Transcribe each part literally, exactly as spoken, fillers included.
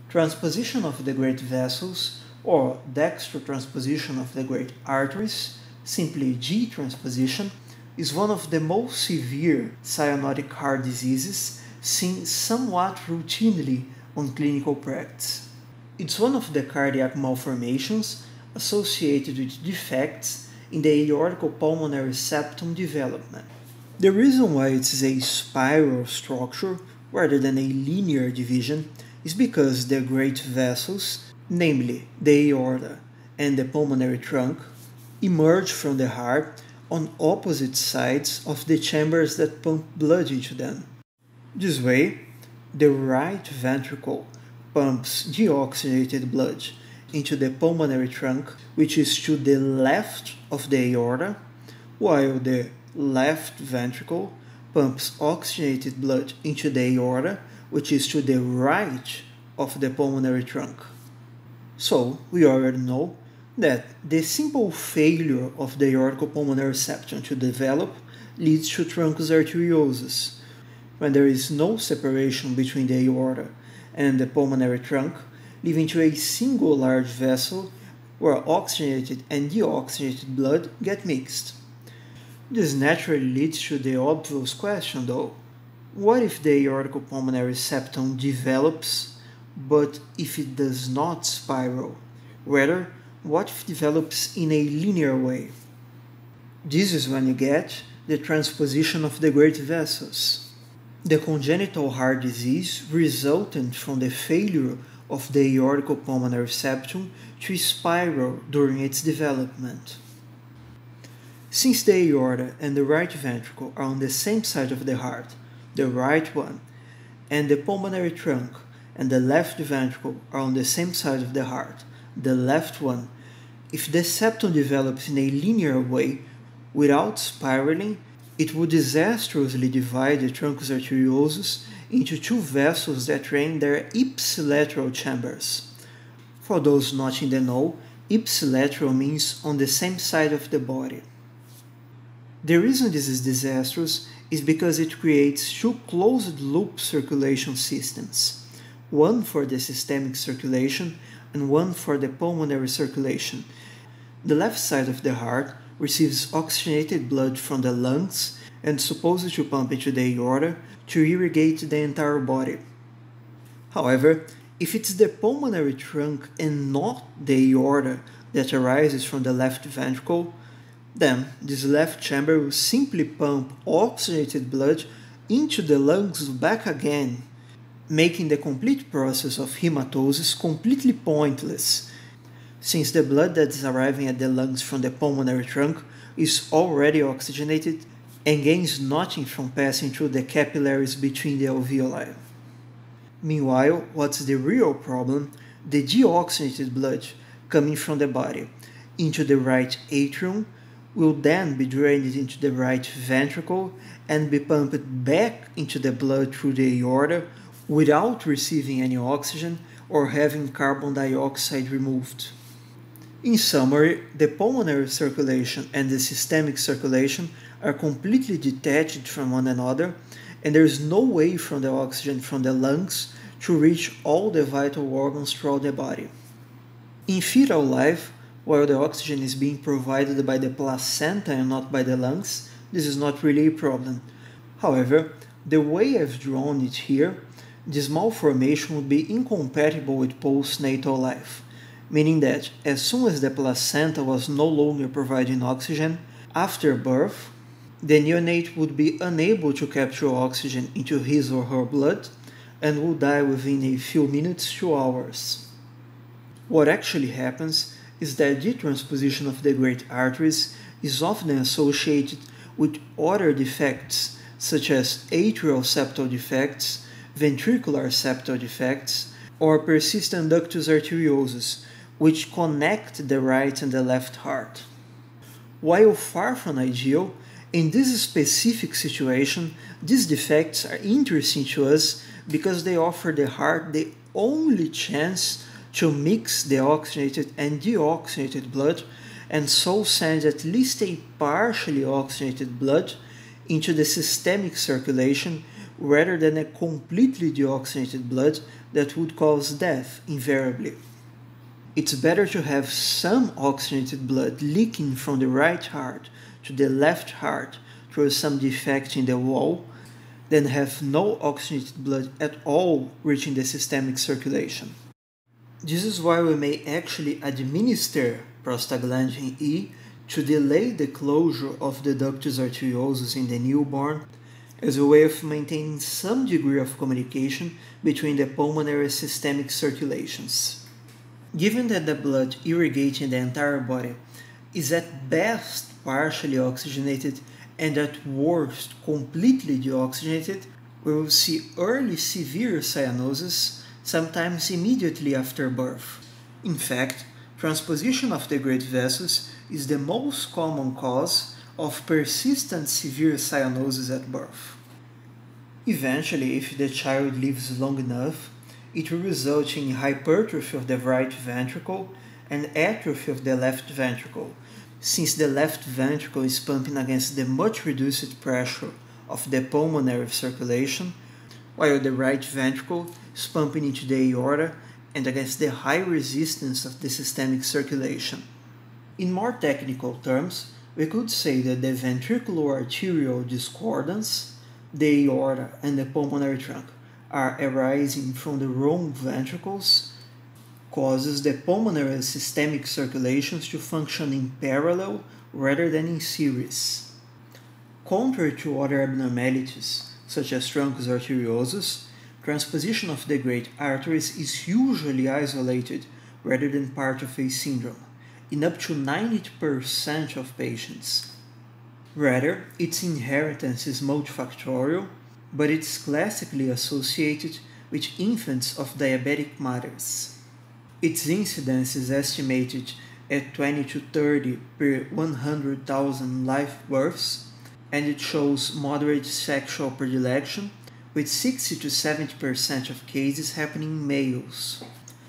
Transposition of the great vessels, or dextrotransposition of the great arteries, simply G transposition, is one of the most severe cyanotic heart diseases seen somewhat routinely on clinical practice. It's one of the cardiac malformations associated with defects in the aortopulmonary septum development. The reason why it is a spiral structure rather than a linear division is because the great vessels, namely the aorta and the pulmonary trunk, emerge from the heart on opposite sides of the chambers that pump blood into them. This way, the right ventricle pumps deoxygenated blood into the pulmonary trunk, which is to the left of the aorta, while the left ventricle pumps oxygenated blood into the aorta, which is to the right of the pulmonary trunk. So, we already know that the simple failure of the aortopulmonary septum to develop leads to truncus arteriosus. When there is no separation between the aorta and the pulmonary trunk, leading to a single large vessel where oxygenated and deoxygenated blood get mixed. This naturally leads to the obvious question though: what if the aortopulmonary septum develops, but if it does not spiral? Rather, what if it develops in a linear way? This is when you get the transposition of the great vessels. The congenital heart disease resultant from the failure of the aortopulmonary septum to spiral during its development. Since the aorta and the right ventricle are on the same side of the heart, the right one, and the pulmonary trunk and the left ventricle are on the same side of the heart, the left one, if the septum develops in a linear way without spiraling, it would disastrously divide the truncus arteriosus into two vessels that drain their ipsilateral chambers. For those not in the know, ipsilateral means on the same side of the body. The reason this is disastrous is because it creates two closed-loop circulation systems, one for the systemic circulation and one for the pulmonary circulation. The left side of the heart receives oxygenated blood from the lungs and is supposed to pump into the aorta to irrigate the entire body. However, if it's the pulmonary trunk and not the aorta that arises from the left ventricle, then this left chamber will simply pump oxygenated blood into the lungs back again, making the complete process of hematosis completely pointless, since the blood that is arriving at the lungs from the pulmonary trunk is already oxygenated and gains nothing from passing through the capillaries between the alveoli. Meanwhile, what's the real problem? The deoxygenated blood coming from the body into the right atrium will then be drained into the right ventricle and be pumped back into the blood through the aorta without receiving any oxygen or having carbon dioxide removed. In summary, the pulmonary circulation and the systemic circulation are completely detached from one another, and there is no way for the oxygen from the lungs to reach all the vital organs throughout the body. In fetal life, while the oxygen is being provided by the placenta and not by the lungs, this is not really a problem. However, the way I've drawn it here, this malformation would be incompatible with postnatal life, meaning that as soon as the placenta was no longer providing oxygen, after birth, the neonate would be unable to capture oxygen into his or her blood and will die within a few minutes to hours. What actually happens is that the transposition of the great arteries is often associated with other defects such as atrial septal defects, ventricular septal defects, or persistent ductus arteriosus, which connect the right and the left heart. While far from ideal, in this specific situation, these defects are interesting to us because they offer the heart the only chance to mix the oxygenated and deoxygenated blood, and so send at least a partially oxygenated blood into the systemic circulation, rather than a completely deoxygenated blood that would cause death invariably. It's better to have some oxygenated blood leaking from the right heart to the left heart through some defect in the wall than have no oxygenated blood at all reaching the systemic circulation. This is why we may actually administer prostaglandin E to delay the closure of the ductus arteriosus in the newborn as a way of maintaining some degree of communication between the pulmonary and systemic circulations. Given that the blood irrigating the entire body is at best partially oxygenated and at worst completely deoxygenated, we will see early severe cyanosis, sometimes immediately after birth. In fact, transposition of the great vessels is the most common cause of persistent severe cyanosis at birth. Eventually, if the child lives long enough, it will result in hypertrophy of the right ventricle and atrophy of the left ventricle, since the left ventricle is pumping against the much reduced pressure of the pulmonary circulation, while the right ventricle is pumping into the aorta and against the high resistance of the systemic circulation. In more technical terms, we could say that the ventricular arterial discordance, the aorta, and the pulmonary trunk are arising from the wrong ventricles, causes the pulmonary and systemic circulations to function in parallel rather than in series. Contrary to other abnormalities, such as truncus arteriosus, transposition of the great arteries is usually isolated rather than part of a syndrome, in up to ninety percent of patients. Rather, its inheritance is multifactorial, but it's classically associated with infants of diabetic mothers. Its incidence is estimated at twenty to thirty per one hundred thousand live births, and it shows moderate sexual predilection, with sixty to seventy percent of cases happening in males.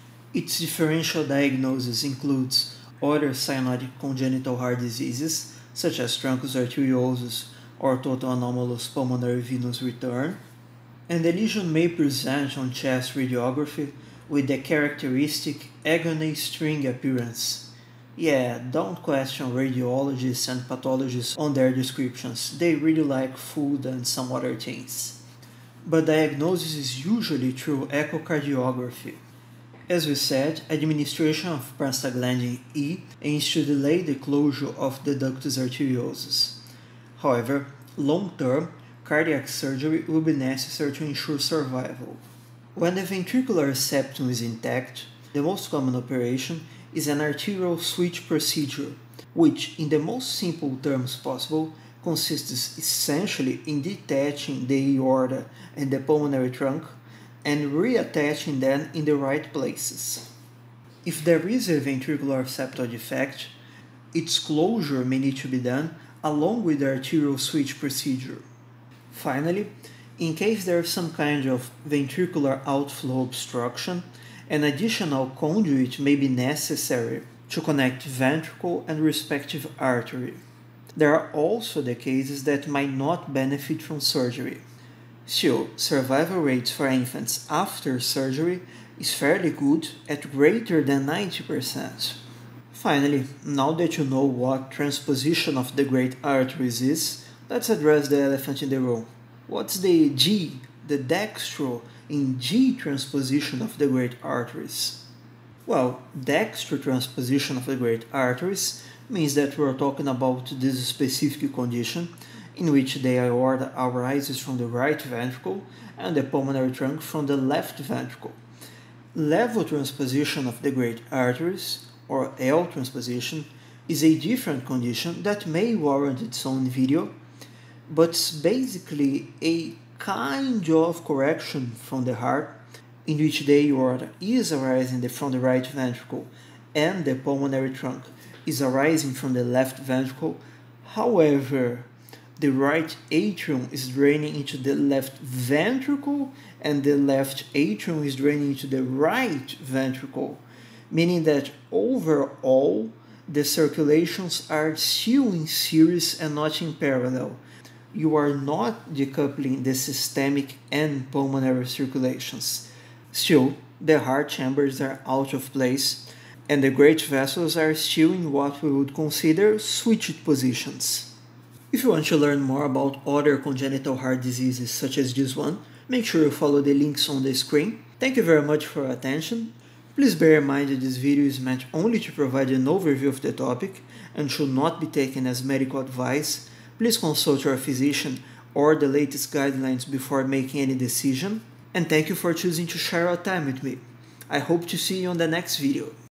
Its differential diagnosis includes other cyanotic congenital heart diseases, such as truncus arteriosus or total anomalous pulmonary venous return, and the lesion may present on chest radiography with the characteristic agony string appearance. Yeah, don't question radiologists and pathologists on their descriptions, they really like food and some other things. But diagnosis is usually through echocardiography. As we said, administration of prostaglandin E aims to delay the closure of the ductus arteriosus. However, long-term, cardiac surgery will be necessary to ensure survival. When the ventricular septum is intact, the most common operation is an arterial switch procedure, which, in the most simple terms possible, consists essentially in detaching the aorta and the pulmonary trunk and reattaching them in the right places. If there is a ventricular septal defect, its closure may need to be done along with the arterial switch procedure. Finally, in case there is some kind of ventricular outflow obstruction, an additional conduit may be necessary to connect ventricle and respective artery. There are also the cases that might not benefit from surgery. Still, survival rates for infants after surgery is fairly good at greater than ninety percent. Finally, now that you know what transposition of the great arteries is, let's address the elephant in the room. What's the G, the dextro, in G transposition of the great arteries? Well, dextro transposition of the great arteries means that we're talking about this specific condition in which the aorta arises from the right ventricle and the pulmonary trunk from the left ventricle. Level transposition of the great arteries, or L transposition, is a different condition that may warrant its own video, but it's basically a kind of correction from the heart in which the aorta is arising from the right ventricle and the pulmonary trunk is arising from the left ventricle. However, the right atrium is draining into the left ventricle and the left atrium is draining into the right ventricle, meaning that overall the circulations are still in series and not in parallel, you are not decoupling the systemic and pulmonary circulations. Still, the heart chambers are out of place, and the great vessels are still in what we would consider switched positions. If you want to learn more about other congenital heart diseases such as this one, make sure you follow the links on the screen. Thank you very much for your attention. Please bear in mind that this video is meant only to provide an overview of the topic and should not be taken as medical advice. Please consult your physician or the latest guidelines before making any decision. And thank you for choosing to share your time with me. I hope to see you on the next video.